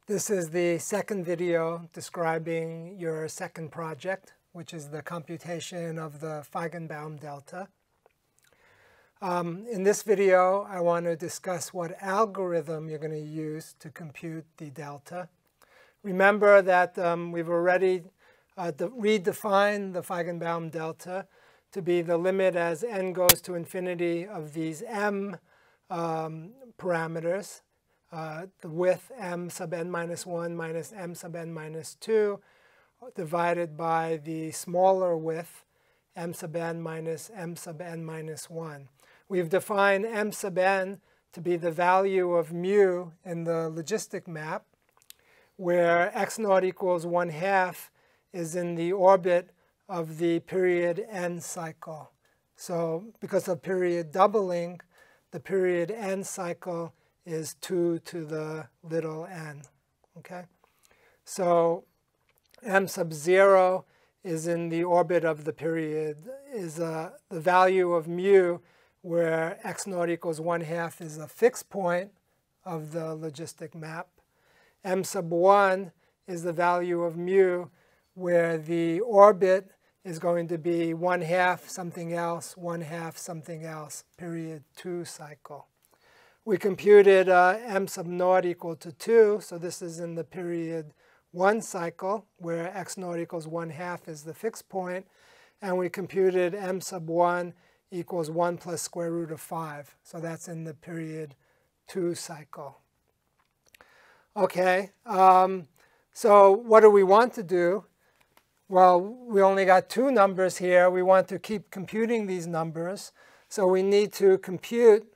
This is the second video describing your second project, which is the computation of the Feigenbaum delta. In this video, I want to discuss what algorithm you're going to use to compute the delta. Remember that we've already redefined the Feigenbaum delta to be the limit as n goes to infinity of these m parameters. The width m sub n minus 1 minus m sub n minus 2 divided by the smaller width m sub n minus m sub n minus 1. We've defined m sub n to be the value of mu in the logistic map, where x naught equals 1/2 is in the orbit of the period n cycle. So because of period doubling, the period n cycle is 2 to the little n. Okay? So m sub 0 is in the orbit of the period, is the value of mu, where x naught equals 1/2 is a fixed point of the logistic map. M sub 1 is the value of mu, where the orbit is going to be 1/2 something else, 1/2 something else, period 2 cycle. We computed m sub naught equal to 2, so this is in the period 1 cycle, where x naught equals 1/2 is the fixed point, and we computed m sub 1 equals 1 plus square root of 5, so that's in the period 2 cycle. Okay, so what do we want to do? Well, we only got two numbers here. We want to keep computing these numbers, so we need to compute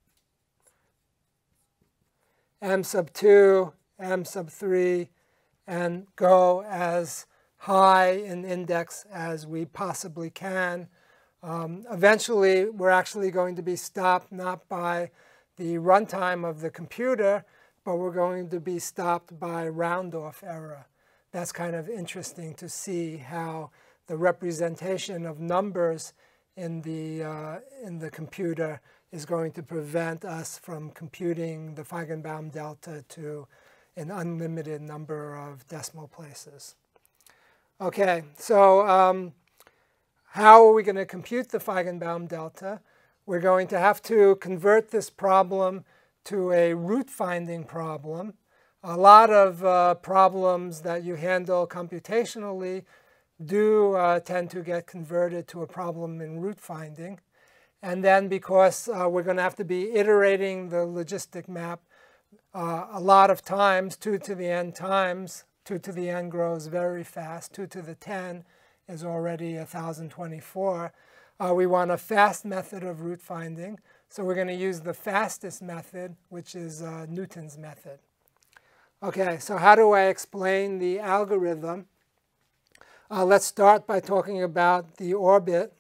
m sub 2, m sub 3, and go as high in index as we possibly can. Eventually, we're actually going to be stopped not by the runtime of the computer, but we're going to be stopped by round-off error. That's kind of interesting to see how the representation of numbers in the computer is going to prevent us from computing the Feigenbaum delta to an unlimited number of decimal places. Okay, so how are we going to compute the Feigenbaum delta? We're going to have to convert this problem to a root-finding problem. A lot of problems that you handle computationally do tend to get converted to a problem in root finding. And then because we're going to have to be iterating the logistic map a lot of times, 2 to the n times, 2 to the n grows very fast, 2 to the 10 is already 1024. We want a fast method of root finding, so we're going to use the fastest method, which is Newton's method. Okay, so how do I explain the algorithm? Let's start by talking about the orbit.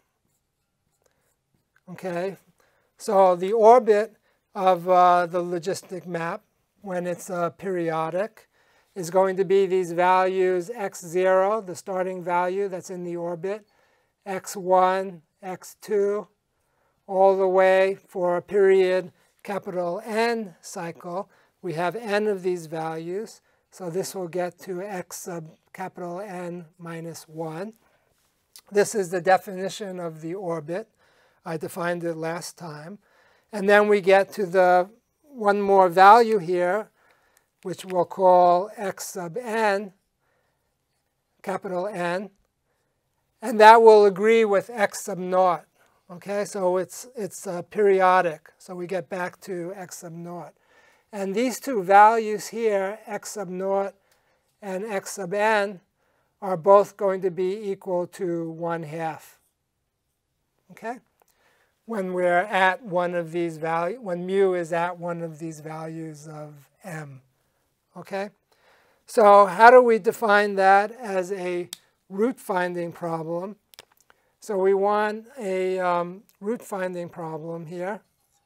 Okay, so the orbit of the logistic map, when it's periodic, is going to be these values x0, the starting value that's in the orbit, x1, x2, all the way for a period capital N cycle. We have n of these values, so this will get to x sub capital N minus 1. This is the definition of the orbit. I defined it last time. And then we get to the one more value here, which we'll call x sub n, capital N. And that will agree with x sub naught. Okay, so it's periodic. So we get back to x sub naught. And these two values here, x sub naught and x sub n, are both going to be equal to 1/2. Okay? When we're at one of these values, when mu is at one of these values of m. Okay? So how do we define that as a root finding problem? So we want a root finding problem here.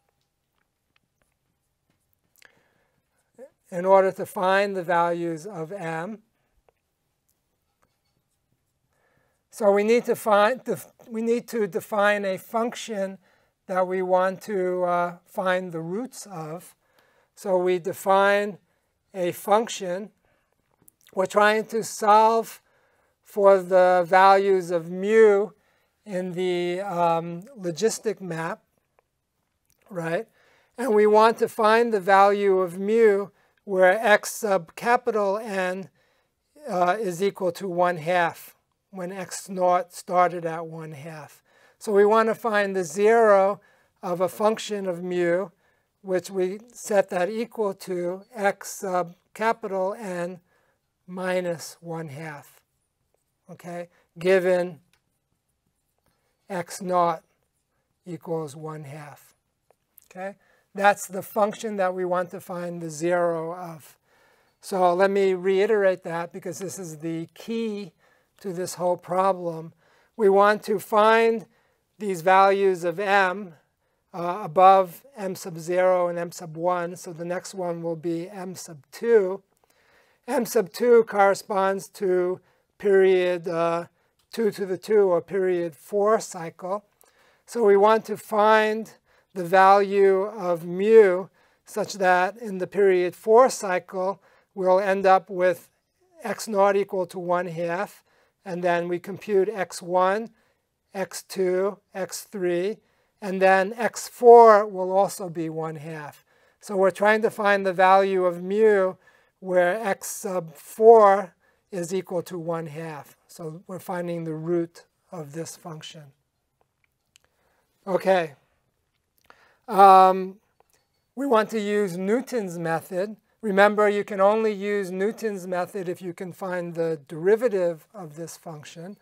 In order to find the values of m. So we need to define a function that we want to find the roots of. So we define a function we're trying to solve for the values of mu in the logistic map, right? And we want to find the value of mu where x sub capital N is equal to 1/2 when x naught started at 1/2. So we want to find the zero of a function of mu, which we set that equal to x sub capital N minus 1/2, okay, given x naught equals 1/2, okay? That's the function that we want to find the zero of. So let me reiterate that because this is the key to this whole problem. We want to find these values of m above m sub 0 and m sub 1. So the next one will be m sub 2. M sub 2 corresponds to period 2 to the 2, or period 4 cycle. So we want to find the value of mu such that in the period 4 cycle, we'll end up with x naught equal to 1/2. And then we compute x1, x2, x3. And then x4 will also be 1/2. So we're trying to find the value of mu where x sub 4 is equal to 1/2. So we're finding the root of this function. Okay. We want to use Newton's method. Remember, you can only use Newton's method if you can find the derivative of this function.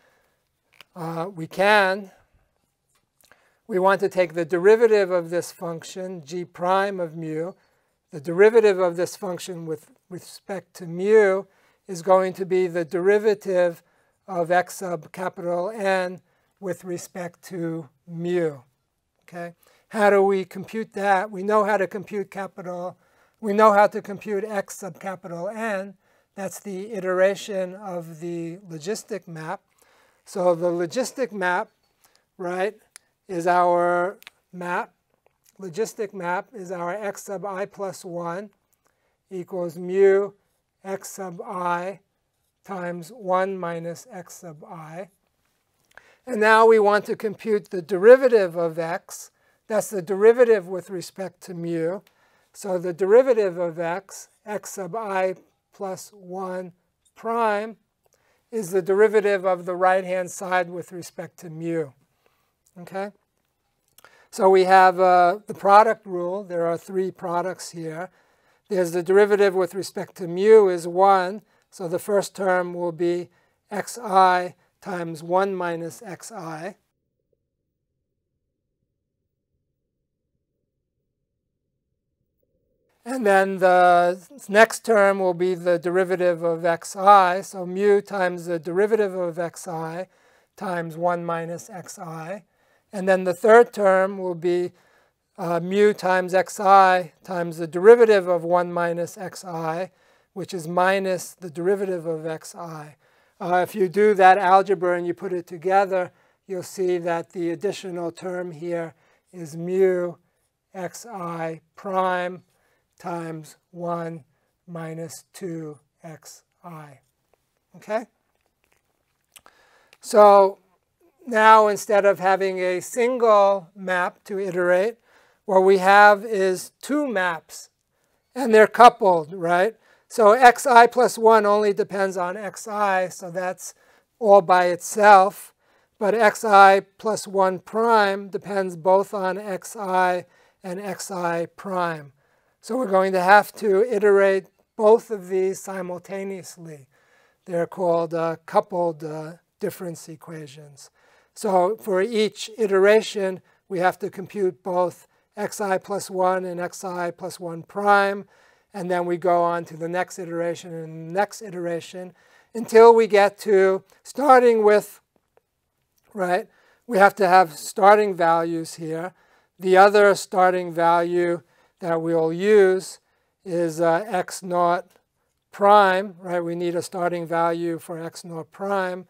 We want to take the derivative of this function, g prime of mu. The derivative of this function with respect to mu is going to be the derivative of x sub capital N with respect to mu. Okay? How do we compute that? We know how to compute x sub capital N. That's the iteration of the logistic map. So the logistic map, right, is our map. Logistic map is our x sub I plus 1 equals mu x sub I times 1 minus x sub I. And now we want to compute the derivative of x. That's the derivative with respect to mu. So the derivative of x sub I plus 1 prime, is the derivative of the right-hand side with respect to mu. Okay? So we have the product rule. There are 3 products here. There's the derivative with respect to mu is 1. So the first term will be xi times 1 minus xi. And then the next term will be the derivative of xi. So mu times the derivative of xi times 1 minus xi. And then the third term will be mu times xi times the derivative of 1 minus xi, which is minus the derivative of xi. If you do that algebra and you put it together, you'll see that the additional term here is mu xi prime times 1 minus 2xi. Okay? So now instead of having a single map to iterate, what we have is 2 maps. And they're coupled, right? So xi plus 1 only depends on xi, so that's all by itself. But xi plus 1 prime depends both on xi and xi prime. So we're going to have to iterate both of these simultaneously. They're called coupled difference equations. So for each iteration, we have to compute both xi plus 1 and xi plus 1 prime. And then we go on to the next iteration and the next iteration until we get to starting with, right, we have to have starting values here. The other starting value that we'll use is x naught prime, right? We need a starting value for x naught prime.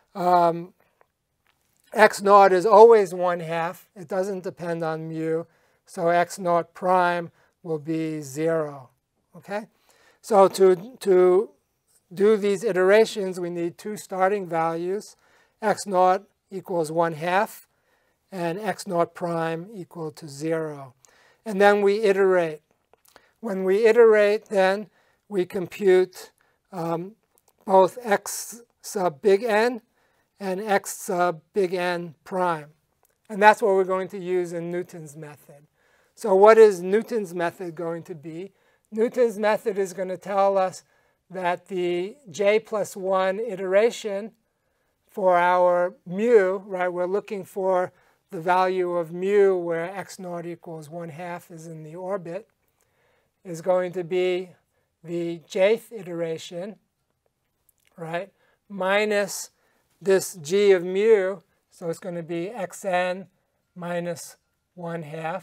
X naught is always 1/2. It doesn't depend on mu. So x naught prime will be 0. Okay? So to do these iterations, we need two starting values, x naught equals 1/2 and x naught prime equal to 0. And then we iterate. When we iterate, then we compute both x sub big N and x sub big N prime. And that's what we're going to use in Newton's method. So what is Newton's method going to be? Newton's method is going to tell us that the j+1 iteration for our mu, right, we're looking for the value of mu where x naught equals 1/2 is in the orbit, is going to be the jth iteration, right, minus this g of mu, so it's going to be xn minus 1/2,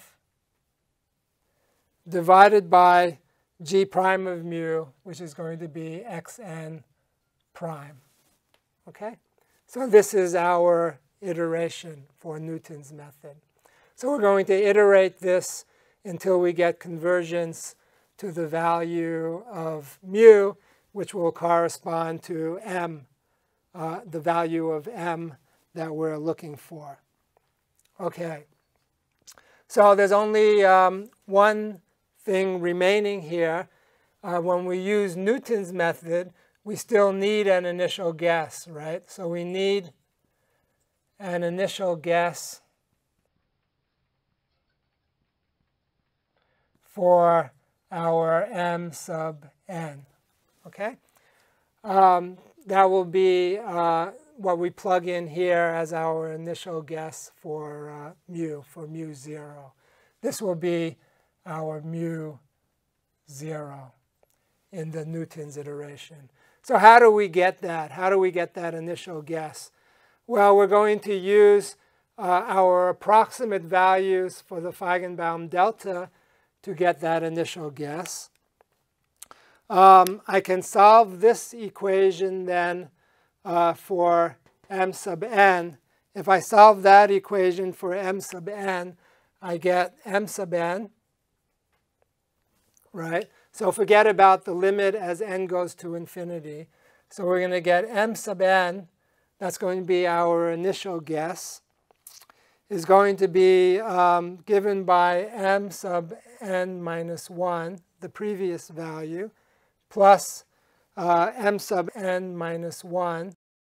divided by g prime of mu, which is going to be xn prime. Okay? So this is our iteration for Newton's method. So we're going to iterate this until we get convergence to the value of mu, which will correspond to m, the value of m that we're looking for. Okay. So there's only one thing remaining here. When we use Newton's method, we still need an initial guess, right? So we need an initial guess for our m sub n, okay? That will be what we plug in here as our initial guess for mu 0. This will be our mu 0 in the Newton's iteration. So how do we get that? How do we get that initial guess? Well, we're going to use our approximate values for the Feigenbaum delta to get that initial guess. I can solve this equation then for m sub n. If I solve that equation for m sub n, I get m sub n, right? So forget about the limit as n goes to infinity. So we're going to get m sub n, that's going to be our initial guess, is going to be given by m sub n minus 1, the previous value, plus m sub n minus 1,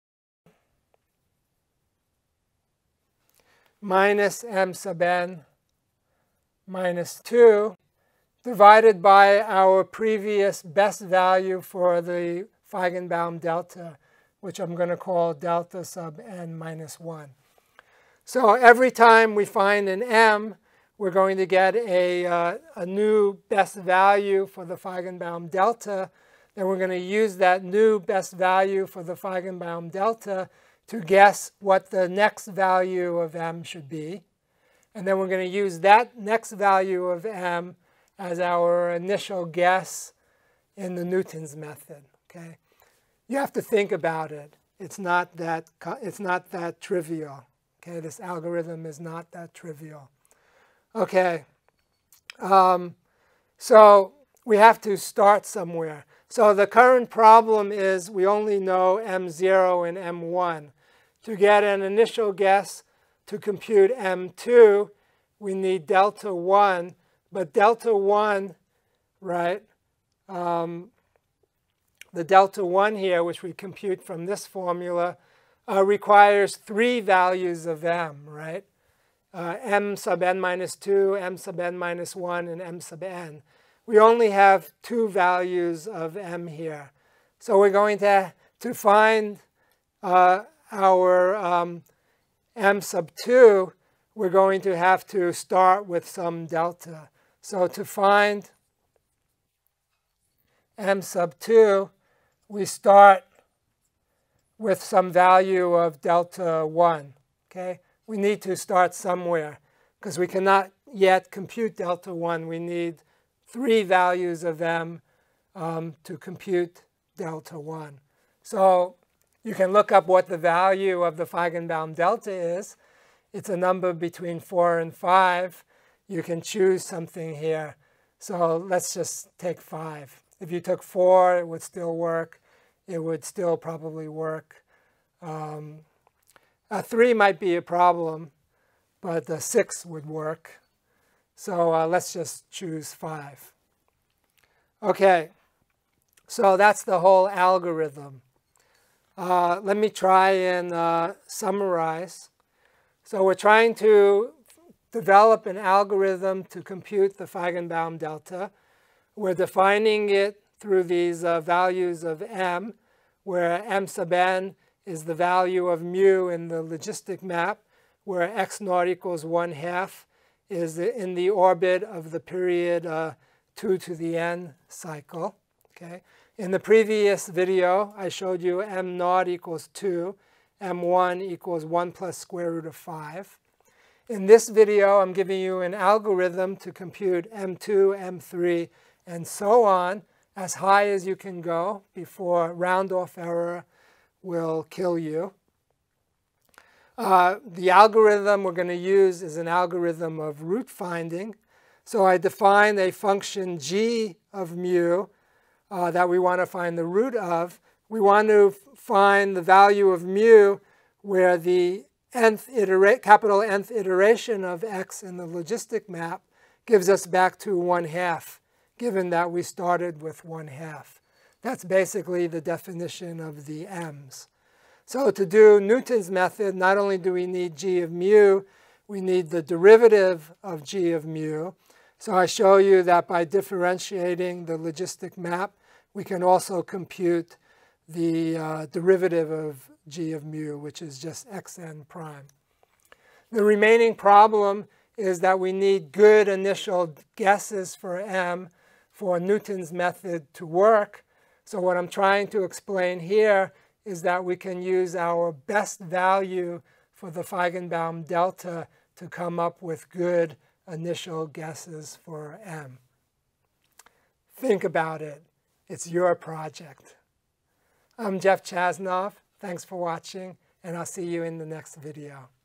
minus m sub n minus 2, divided by our previous best value for the Feigenbaum delta, which I'm going to call delta sub n minus 1. So every time we find an m, we're going to get a new best value for the Feigenbaum delta. Then we're going to use that new best value for the Feigenbaum delta to guess what the next value of m should be. And then we're going to use that next value of m as our initial guess in the Newton's method. Okay, you have to think about it. It's not that trivial. Okay, this algorithm is not that trivial. Okay, so we have to start somewhere. So the current problem is we only know m0 and m1. To get an initial guess to compute m2, we need delta 1. But delta 1, right, the delta 1 here, which we compute from this formula, requires 3 values of m, right? M sub n minus 2, m sub n minus 1, and m sub n. We only have 2 values of m here. So we're going to find our m sub 2, we're going to have to start with some delta. So to find m sub 2, we start with some value of delta 1. Okay? We need to start somewhere because we cannot yet compute delta 1. We need 3 values of m to compute delta 1. So you can look up what the value of the Feigenbaum delta is. It's a number between 4 and 5. You can choose something here. So let's just take 5. If you took 4, it would still work. it would still probably work. 3 might be a problem, but the 6 would work. So let's just choose 5. Okay, so that's the whole algorithm. Let me try and summarize. So we're trying to develop an algorithm to compute the Feigenbaum delta. We're defining it through these values of m, where m sub n is the value of mu in the logistic map, where x naught equals 1/2 is in the orbit of the period 2 to the n cycle. Okay. In the previous video, I showed you m naught equals 2, m1 equals 1 plus square root of 5. In this video, I'm giving you an algorithm to compute m2, m3, and so on, as high as you can go before round-off error will kill you. The algorithm we're going to use is an algorithm of root finding. So I define a function g of mu that we want to find the root of. We want to find the value of mu where the capital nth iteration of x in the logistic map gives us back to 1/2, given that we started with 1/2. That's basically the definition of the m's. So to do Newton's method, not only do we need g of mu, we need the derivative of g of mu. So I show you that by differentiating the logistic map, we can also compute the derivative of g of mu, which is just xn prime. The remaining problem is that we need good initial guesses for m for Newton's method to work. So what I'm trying to explain here is that we can use our best value for the Feigenbaum delta to come up with good initial guesses for m. Think about it. It's your project. I'm Jeff Chasnov. Thanks for watching, and I'll see you in the next video.